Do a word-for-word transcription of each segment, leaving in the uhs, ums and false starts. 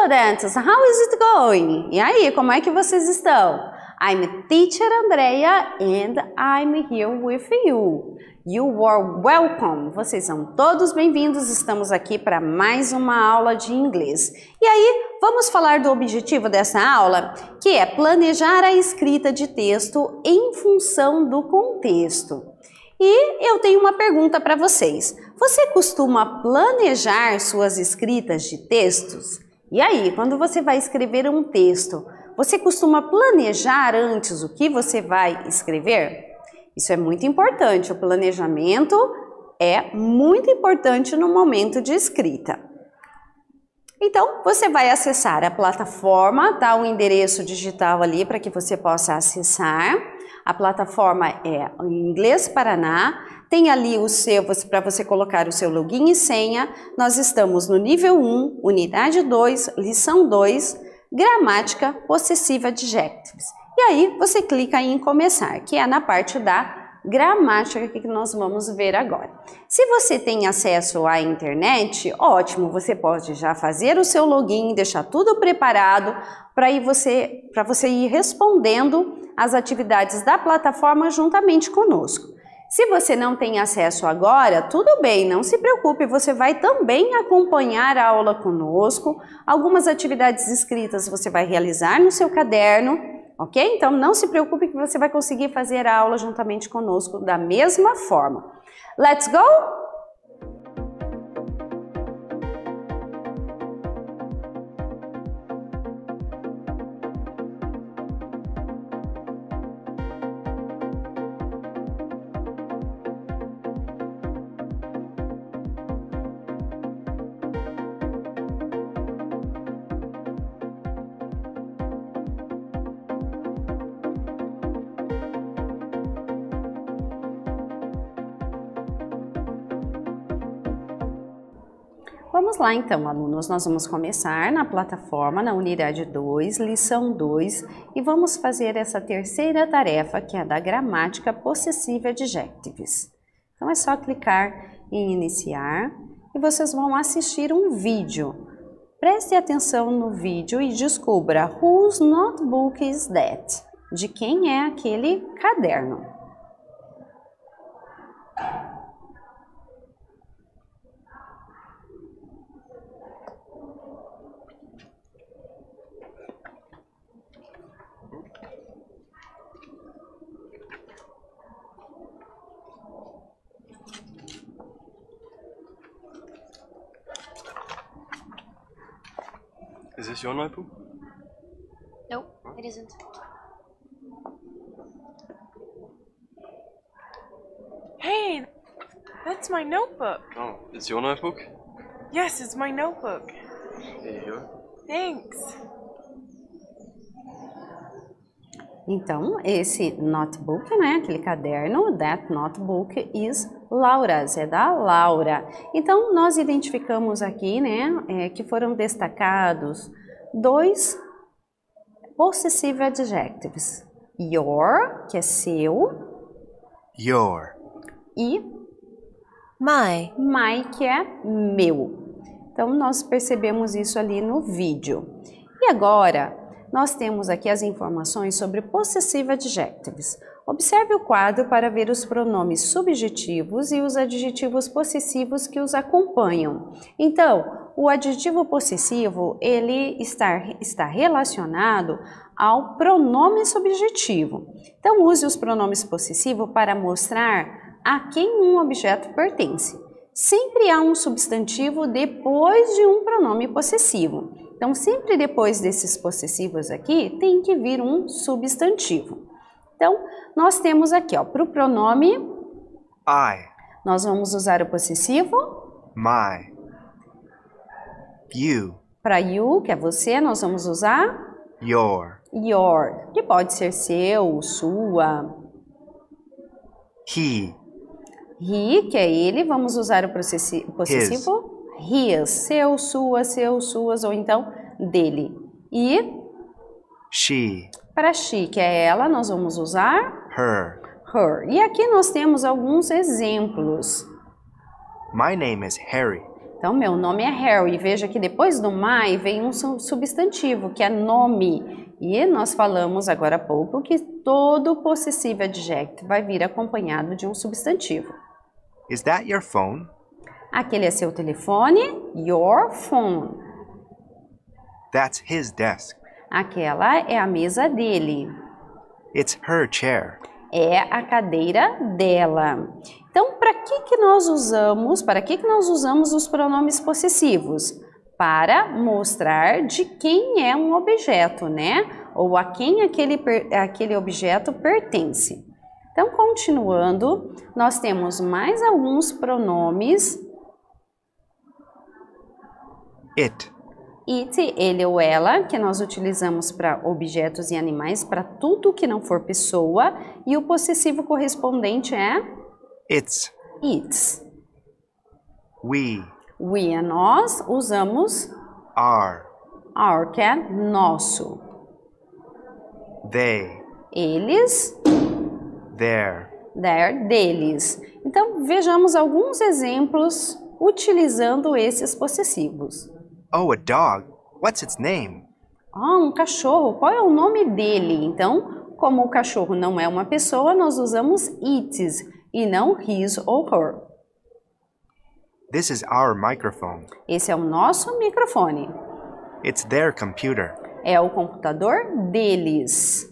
students, how is it going? E aí, como é que vocês estão? I'm teacher Andrea and I'm here with you. You are welcome. Vocês são todos bem-vindos. Estamos aqui para mais uma aula de inglês. E aí, vamos falar do objetivo dessa aula, que é planejar a escrita de texto em função do contexto. E eu tenho uma pergunta para vocês. Você costuma planejar suas escritas de textos? E aí, quando você vai escrever um texto, você costuma planejar antes o que você vai escrever? Isso é muito importante. O planejamento é muito importante no momento de escrita. Então, você vai acessar a plataforma, tá? O endereço digital ali para que você possa acessar. A plataforma é Inglês Paraná. Tem ali o seu, para você colocar o seu login e senha. Nós estamos no nível um, unidade dois, lição dois, gramática possessiva adjectives. E aí você clica em começar, que é na parte da gramática que nós vamos ver agora. Se você tem acesso à internet, ótimo, você pode já fazer o seu login, deixar tudo preparado para você, para você ir respondendo as atividades da plataforma juntamente conosco. Se você não tem acesso agora, tudo bem, não se preocupe, você vai também acompanhar a aula conosco. Algumas atividades escritas você vai realizar no seu caderno, ok? Então não se preocupe que você vai conseguir fazer a aula juntamente conosco da mesma forma. Let's go? Vamos lá então, alunos, nós vamos começar na plataforma, na unidade dois, lição dois, e vamos fazer essa terceira tarefa, que é da gramática possessiva adjectives. Então é só clicar em iniciar e vocês vão assistir um vídeo. Preste atenção no vídeo e descubra whose notebook is that? De quem é aquele caderno? Is this your notebook? Nope, it isn't. Hey, that's my notebook. Oh, it's your notebook? Yes, it's my notebook. Here you go. Thanks. Então, esse notebook, né, aquele caderno, that notebook is Laura's, é da Laura. Então, nós identificamos aqui, né, é, que foram destacados dois possessive adjectives. Your, que é seu. Your. E My. my, que é meu. Então, nós percebemos isso ali no vídeo. E agora, nós temos aqui as informações sobre possessive adjectives. Observe o quadro para ver os pronomes subjetivos e os adjetivos possessivos que os acompanham. Então, o adjetivo possessivo, ele está, está relacionado ao pronome subjetivo. Então, use os pronomes possessivos para mostrar a quem um objeto pertence. Sempre há um substantivo depois de um pronome possessivo. Então, sempre depois desses possessivos aqui, tem que vir um substantivo. Então, nós temos aqui, ó, para o pronome I. Nós vamos usar o possessivo. My. You. Para you, que é você, nós vamos usar Your. your, que pode ser seu, sua. He. He, que é ele, vamos usar o possessi- possessivo. His, seu, sua, seu, suas, ou então dele. E She. para she, que é ela, nós vamos usar Her. her. E aqui nós temos alguns exemplos. My name is Harry. Então, meu nome é Harry. Veja que depois do my vem um substantivo, que é nome. E nós falamos agora há pouco que todo possessivo adjective vai vir acompanhado de um substantivo. Is that your phone? Aquele é seu telefone, your phone. That's his desk. Aquela é a mesa dele. It's her chair. É a cadeira dela. Então, para que que nós usamos, para que que nós usamos os pronomes possessivos? Para mostrar de quem é um objeto, né? Ou a quem aquele, aquele objeto pertence. Então, continuando, nós temos mais alguns pronomes. It. It, ele ou ela, que nós utilizamos para objetos e animais, para tudo que não for pessoa. E o possessivo correspondente é It's. its. We. We é nós, usamos Are. our, que é nosso. They. Eles, Their. their, deles. Então, vejamos alguns exemplos utilizando esses possessivos. Oh, a dog. What's its name? Ah, um cachorro, qual é o nome dele? Então, como o cachorro não é uma pessoa, nós usamos its e não his ou her. This is our microphone. Esse é o nosso microfone. It's their computer. É o computador deles.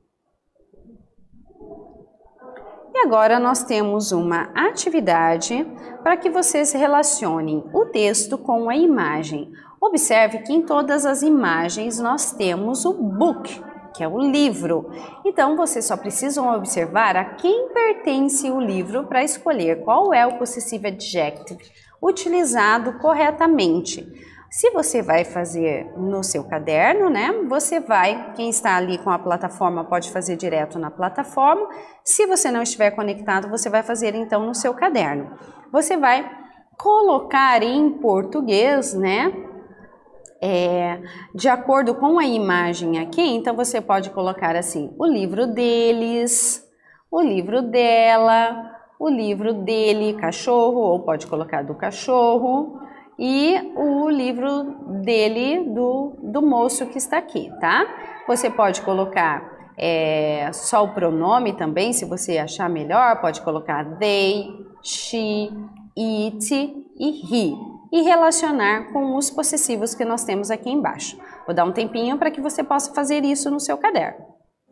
E agora nós temos uma atividade para que vocês relacionem o texto com a imagem. Observe que em todas as imagens nós temos o book, que é o livro. Então, vocês só precisam observar a quem pertence o livro para escolher qual é o possessive adjective utilizado corretamente. Se você vai fazer no seu caderno, né, você vai, quem está ali com a plataforma pode fazer direto na plataforma. Se você não estiver conectado, você vai fazer então no seu caderno. Você vai colocar em português, né, é, de acordo com a imagem aqui, então você pode colocar assim, o livro deles, o livro dela, o livro dele, cachorro, ou pode colocar do cachorro, e o livro dele, do, do moço que está aqui, tá? Você pode colocar é, só o pronome também, se você achar melhor, pode colocar they, she, it e he. E relacionar com os possessivos que nós temos aqui embaixo. Vou dar um tempinho para que você possa fazer isso no seu caderno.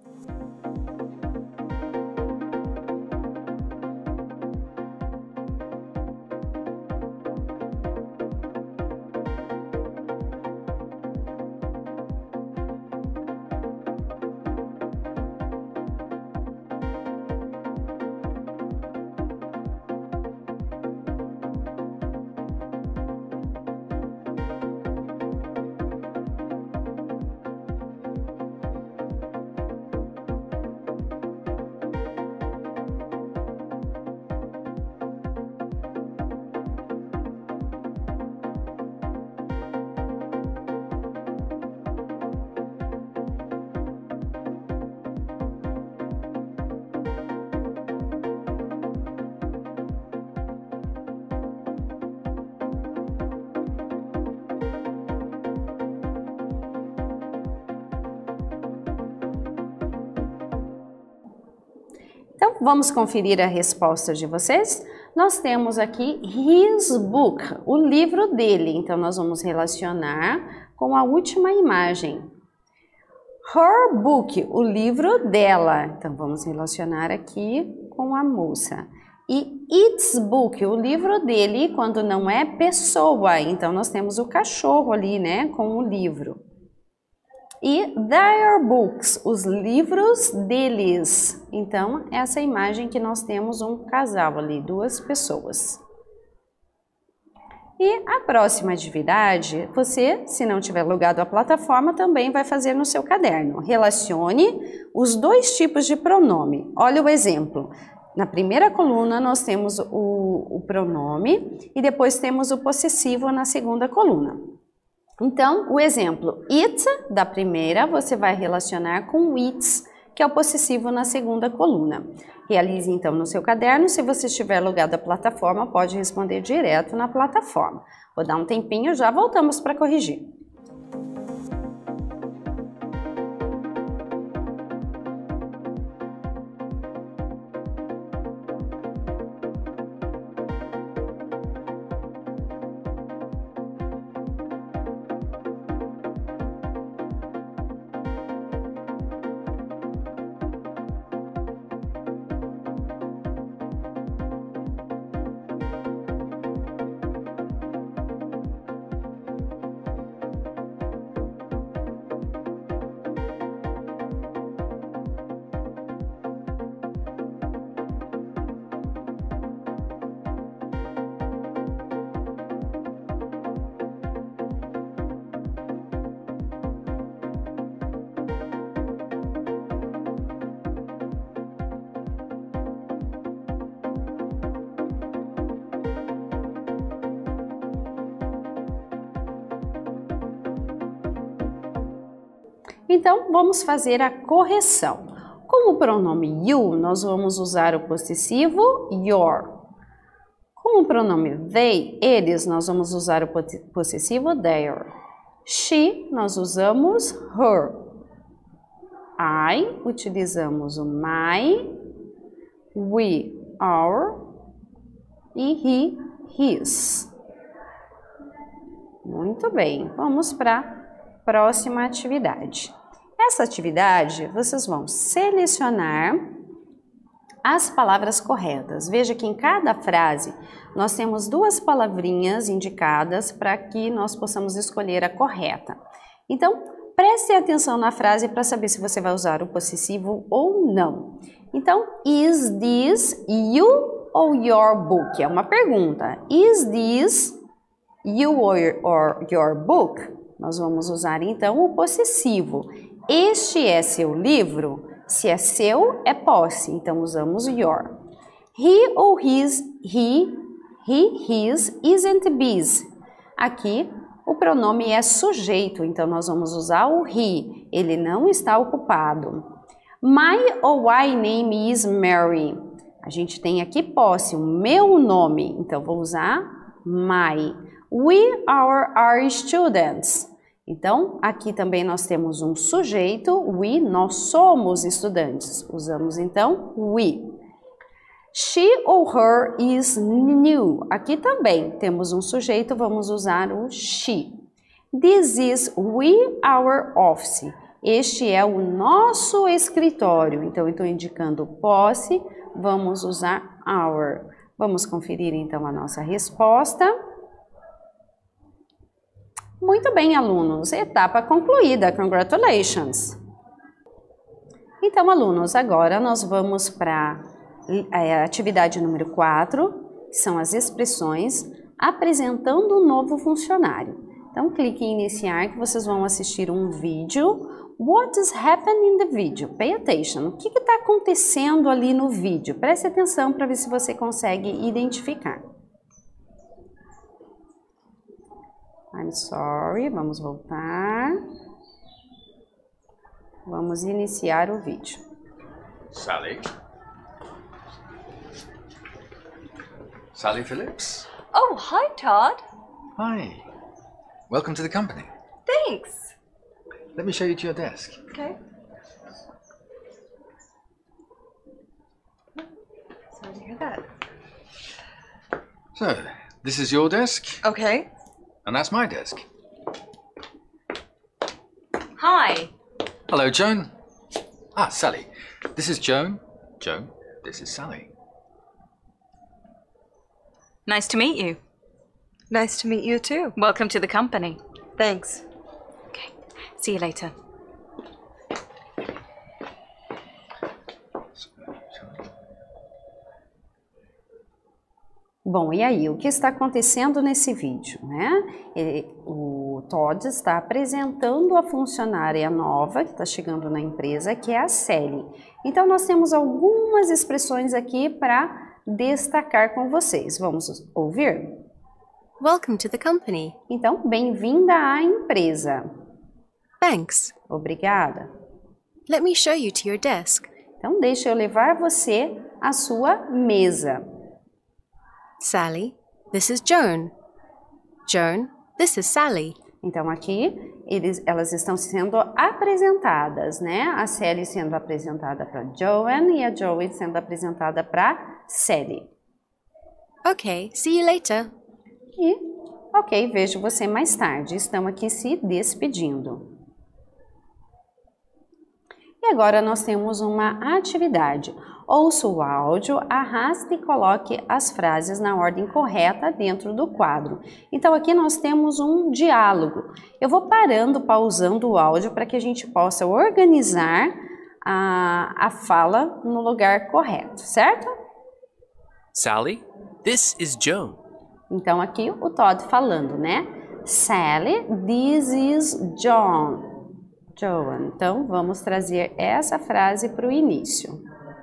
Então, vamos conferir a resposta de vocês? Nós temos aqui his book, o livro dele. Então, nós vamos relacionar com a última imagem. Her book, o livro dela. Então, vamos relacionar aqui com a moça. E its book, o livro dele, quando não é pessoa. Então, nós temos o cachorro ali, né, com o livro. E their books, os livros deles. Então, essa imagem que nós temos um casal ali, duas pessoas. E a próxima atividade, você, se não tiver logado a plataforma, também vai fazer no seu caderno. Relacione os dois tipos de pronome. Olha o exemplo. Na primeira coluna nós temos o, o pronome e depois temos o possessivo na segunda coluna. Então, o exemplo it, da primeira, você vai relacionar com its, que é o possessivo na segunda coluna. Realize então no seu caderno. Se você estiver logado à plataforma, pode responder direto na plataforma. Vou dar um tempinho, já voltamos para corrigir. Então, vamos fazer a correção. Com o pronome you, nós vamos usar o possessivo your. Com o pronome they, eles, nós vamos usar o possessivo their. She, nós usamos her. I, utilizamos o my. We, our. E he, his. Muito bem, vamos para a próxima atividade. Essa atividade, vocês vão selecionar as palavras corretas. Veja que em cada frase nós temos duas palavrinhas indicadas para que nós possamos escolher a correta. Então, preste atenção na frase para saber se você vai usar o possessivo ou não. Então, is this you or your book? É uma pergunta. Is this you or your book? Nós vamos usar então o possessivo. Este é seu livro? Se é seu, é posse, então usamos your. He ou his, he, he, his, isn't busy. Aqui o pronome é sujeito, então nós vamos usar o he, ele não está ocupado. My ou my name is Mary. A gente tem aqui posse, o meu nome, então vou usar my. We are, are students. Então, aqui também nós temos um sujeito, we, nós somos estudantes. Usamos então we. She ou her is new. Aqui também temos um sujeito, vamos usar o she. This is we, our office. Este é o nosso escritório. Então, eu estou indicando posse, vamos usar our. Vamos conferir então a nossa resposta. Muito bem, alunos, etapa concluída, congratulations! Então, alunos, agora nós vamos para a atividade número quatro, que são as expressões apresentando um novo funcionário. Então, clique em iniciar que vocês vão assistir um vídeo. What is happening in the video? Pay attention. O que está acontecendo ali no vídeo? Preste atenção para ver se você consegue identificar. I'm sorry, vamos voltar. Vamos iniciar o vídeo. Sally. Sally Phillips. Oh, hi, Todd. Hi. Welcome to the company. Thanks. Let me show you to your desk. Okay. Sorry to hear that. So, this is your desk, Okay. and that's my desk. Hi. Hello, Joan. Ah, Sally. This is Joan. Joan, this is Sally. Nice to meet you. Nice to meet you too. Welcome to the company. Thanks. Okay, see you later. Bom, e aí, o que está acontecendo nesse vídeo, né? O Todd está apresentando a funcionária nova que está chegando na empresa, que é a Sally. Então, nós temos algumas expressões aqui para destacar com vocês. Vamos ouvir? Welcome to the company. Então, bem-vinda à empresa. Thanks. Obrigada. Let me show you to your desk. Então, deixa eu levar você à sua mesa. Sally, this is Joan. Joan, this is Sally. Então, aqui, eles, elas estão sendo apresentadas, né? A Sally sendo apresentada para Joan e a Joan sendo apresentada para Sally. Okay, see you later. E, ok, vejo você mais tarde. Estão aqui se despedindo. E agora nós temos uma atividade. Ouça o áudio, arraste e coloque as frases na ordem correta dentro do quadro. Então aqui nós temos um diálogo. Eu vou parando, pausando o áudio para que a gente possa organizar a, a fala no lugar correto, certo? Sally, this is Joan. Então aqui o Todd falando, né? Sally, this is John. Joan. Então vamos trazer essa frase para o início.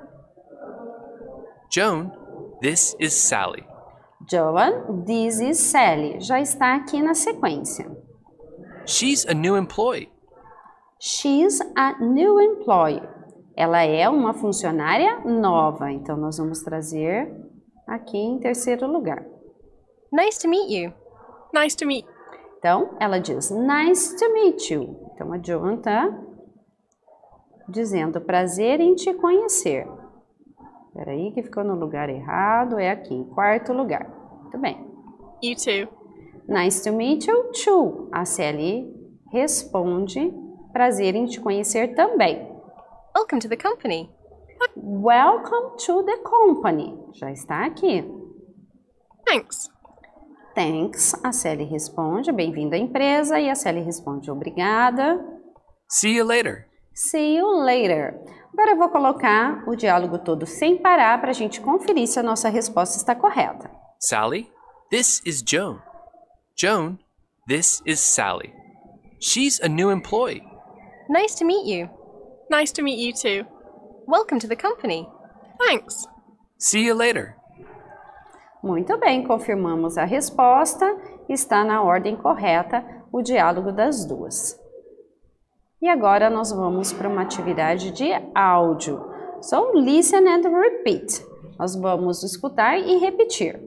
Joan, this is Sally. Joan, this is Sally. Já está aqui na sequência. She's a new employee. She's a new employee. Ela é uma funcionária nova. Então nós vamos trazer aqui em terceiro lugar. Nice to meet you. Nice to meet. Então ela diz nice to meet you. Então a Joan está dizendo prazer em te conhecer. Espera aí que ficou no lugar errado, é aqui, em quarto lugar. Muito bem. You too. Nice to meet you too. A Sally responde, prazer em te conhecer também. Welcome to the company. Welcome to the company. Já está aqui. Thanks. Thanks. A Sally responde, bem-vindo à empresa. E a Sally responde, obrigada. See you later. See you later. Agora eu vou colocar o diálogo todo sem parar para a gente conferir se a nossa resposta está correta. Sally, this is Joan. Joan, this is Sally. She's a new employee. Nice to meet you. Nice to meet you too. Welcome to the company. Thanks. See you later. Muito bem, confirmamos a resposta. Está na ordem correta o diálogo das duas. E agora nós vamos para uma atividade de áudio. So, listen and repeat. Nós vamos escutar e repetir.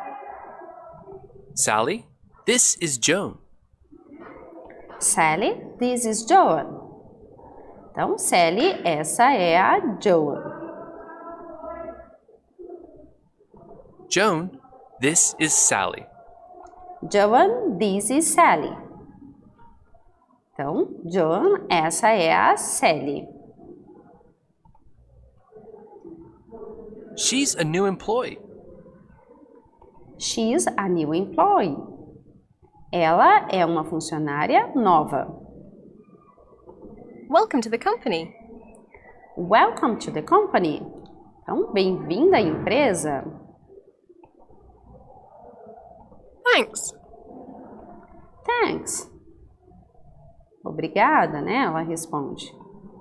Sally, this is Joan. Sally, this is Joan. Então, Sally, essa é a Joan. Joan, this is Sally. Joan, this is Sally. Então, Joan, essa é a Sally. She's a new employee. She's a new employee. Ela é uma funcionária nova. Welcome to the company. Welcome to the company. Então, bem-vinda à empresa. Thanks. Thanks. Obrigada, né? Ela responde.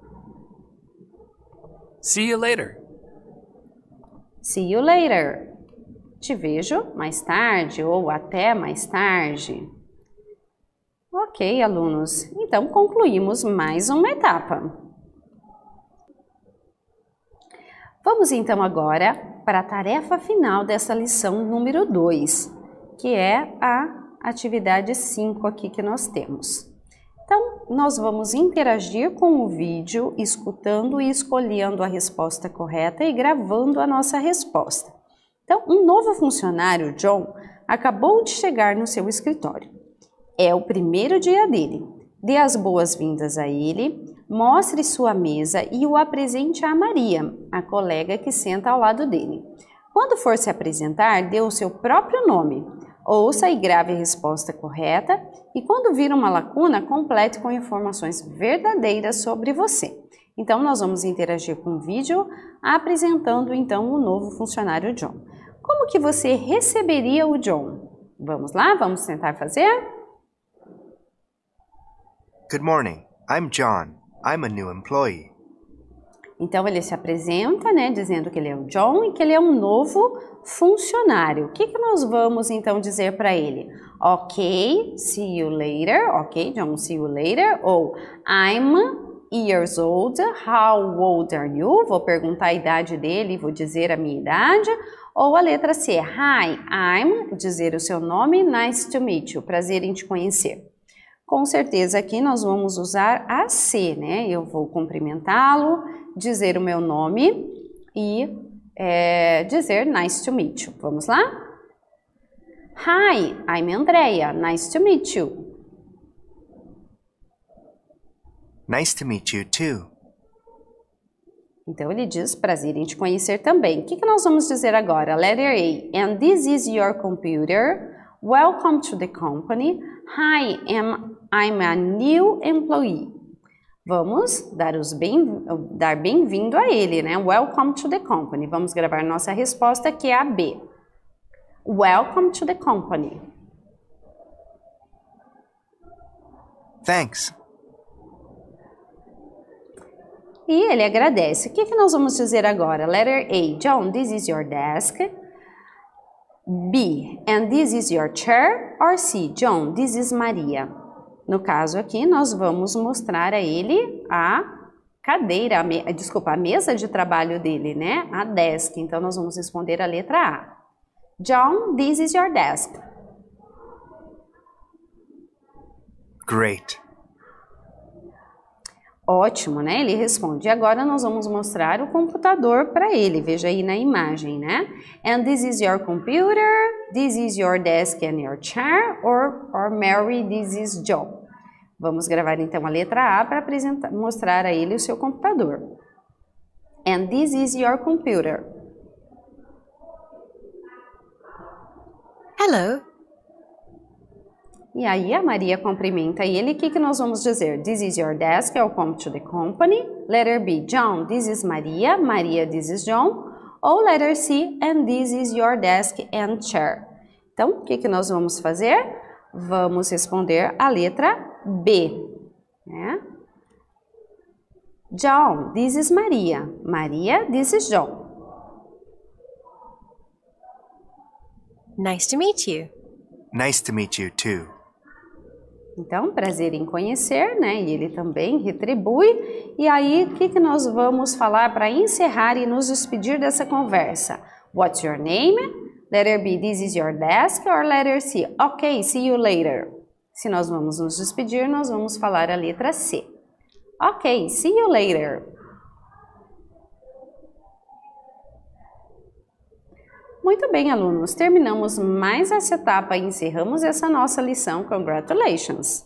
See you later. See you later. Te vejo mais tarde ou até mais tarde. Ok, alunos. Então, concluímos mais uma etapa. Vamos então agora para a tarefa final dessa lição número dois, que é a atividade cinco aqui que nós temos. Então, nós vamos interagir com o vídeo, escutando e escolhendo a resposta correta e gravando a nossa resposta. Então, um novo funcionário, John, acabou de chegar no seu escritório. É o primeiro dia dele. Dê as boas-vindas a ele, mostre sua mesa e o apresente a Maria, a colega que senta ao lado dele. Quando for se apresentar, dê o seu próprio nome. Ouça e grave a resposta correta e quando vir uma lacuna, complete com informações verdadeiras sobre você. Então, nós vamos interagir com o vídeo apresentando então o novo funcionário John. Como que você receberia o John? Vamos lá? Vamos tentar fazer? Good morning. I'm John. I'm a new employee. Então, ele se apresenta, né, dizendo que ele é o John e que ele é um novo funcionário. O que que nós vamos, então, dizer para ele? Ok, see you later. Ok, John, see you later. Ou I'm years old. How old are you? Vou perguntar a idade dele, vou dizer a minha idade. Ou a letra C, hi, I'm, dizer o seu nome, nice to meet you, prazer em te conhecer. Com certeza aqui nós vamos usar a C, né? Eu vou cumprimentá-lo, dizer o meu nome e é, dizer nice to meet you. Vamos lá? Hi, I'm Andrea, nice to meet you. Nice to meet you too. Então ele diz prazer em te conhecer também. O que, que nós vamos dizer agora? Letter A. And this is your computer. Welcome to the company. Hi, am, I'm a new employee. Vamos dar os bem, dar bem-vindo a ele, né? Welcome to the company. Vamos gravar nossa resposta, que é a B. Welcome to the company. Thanks. E ele agradece. O que, que nós vamos dizer agora? Letter A. John, this is your desk. B. And this is your chair. Or C. John, this is Maria. No caso aqui, nós vamos mostrar a ele a cadeira, a me, desculpa, a mesa de trabalho dele, né? A desk. Então, nós vamos responder a letra A. John, this is your desk. Great. Ótimo, né? Ele responde. E agora nós vamos mostrar o computador para ele. Veja aí na imagem, né? And this is your computer. This is your desk and your chair. Or, or Mary, this is John. Vamos gravar então a letra A para mostrar a ele o seu computador. And this is your computer. Hello. E aí a Maria cumprimenta ele. O que, que nós vamos dizer? This is your desk, welcome to the company. Letter B, John, this is Maria. Maria, this is John. Ou letter C, and this is your desk and chair. Então, o que, que nós vamos fazer? Vamos responder a letra B. Né? John, this is Maria. Maria, this is John. Nice to meet you. Nice to meet you too. Então, prazer em conhecer, né? E ele também retribui. E aí, o que, que nós vamos falar para encerrar e nos despedir dessa conversa? What's your name? Letter B, this is your desk. Or letter C, ok, see you later. Se nós vamos nos despedir, nós vamos falar a letra C. Ok, see you later. Muito bem, alunos, terminamos mais essa etapa e encerramos essa nossa lição. Congratulations!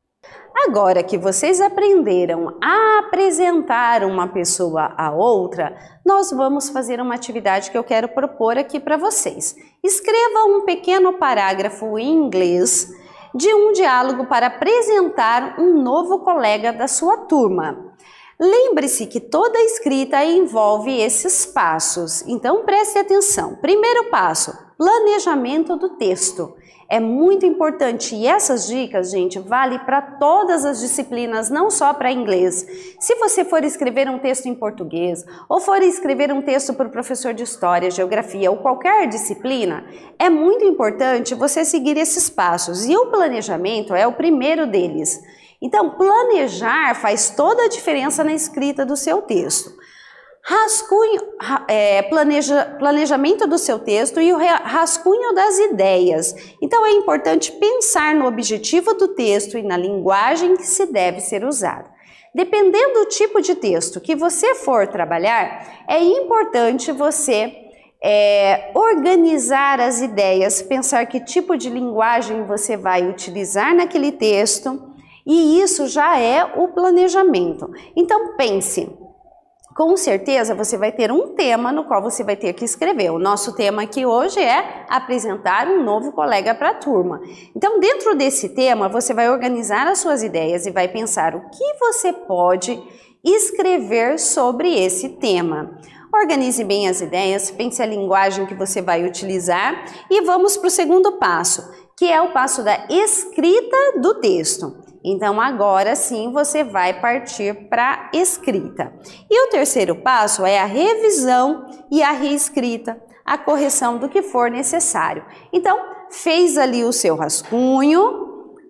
Agora que vocês aprenderam a apresentar uma pessoa a outra, nós vamos fazer uma atividade que eu quero propor aqui para vocês. Escreva um pequeno parágrafo em inglês de um diálogo para apresentar um novo colega da sua turma. Lembre-se que toda escrita envolve esses passos, então preste atenção. Primeiro passo, planejamento do texto. É muito importante e essas dicas, gente, vale para todas as disciplinas, não só para inglês. Se você for escrever um texto em português ou for escrever um texto para o professor de história, geografia ou qualquer disciplina, é muito importante você seguir esses passos e o planejamento é o primeiro deles. Então, planejar faz toda a diferença na escrita do seu texto. Rascunho, é, planeja, planejamento do seu texto e o rascunho das ideias. Então, é importante pensar no objetivo do texto e na linguagem que se deve ser usada. Dependendo do tipo de texto que você for trabalhar, é importante você é, organizar as ideias, pensar que tipo de linguagem você vai utilizar naquele texto. E isso já é o planejamento. Então pense, com certeza você vai ter um tema no qual você vai ter que escrever. O nosso tema aqui hoje é apresentar um novo colega para a turma. Então dentro desse tema você vai organizar as suas ideias e vai pensar o que você pode escrever sobre esse tema. Organize bem as ideias, pense a linguagem que você vai utilizar e vamos para o segundo passo, que é o passo da escrita do texto. Então, agora sim, você vai partir para a escrita. E o terceiro passo é a revisão e a reescrita, a correção do que for necessário. Então, fez ali o seu rascunho,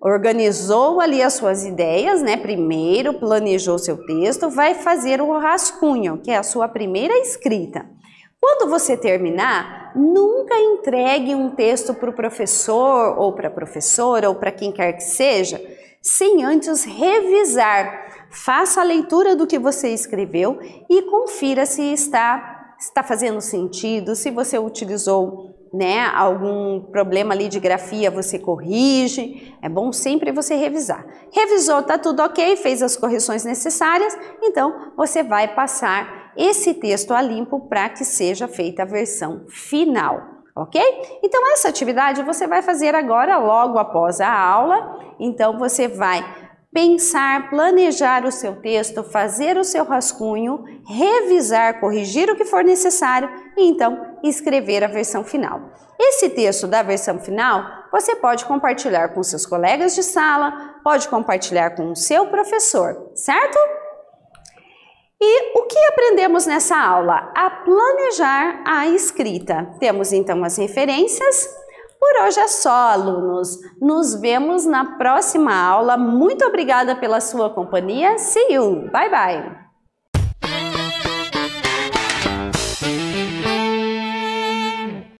organizou ali as suas ideias, né? Primeiro planejou seu texto, vai fazer o rascunho, que é a sua primeira escrita. Quando você terminar, nunca entregue um texto para o professor ou para a professora ou para quem quer que seja, sem antes revisar. Faça a leitura do que você escreveu e confira se está, está fazendo sentido, se você utilizou, né, algum problema ali de grafia, você corrige. É bom sempre você revisar. Revisou, tá tudo ok, fez as correções necessárias, então você vai passar esse texto a limpo para que seja feita a versão final, ok? Então essa atividade você vai fazer agora logo após a aula. Então você vai pensar, planejar o seu texto, fazer o seu rascunho, revisar, corrigir o que for necessário e então escrever a versão final. Esse texto da versão final você pode compartilhar com seus colegas de sala, pode compartilhar com o seu professor, certo? E o que aprendemos nessa aula? A planejar a escrita. Temos então as referências. Por hoje é só, alunos. Nos vemos na próxima aula. Muito obrigada pela sua companhia. See you. Bye, bye.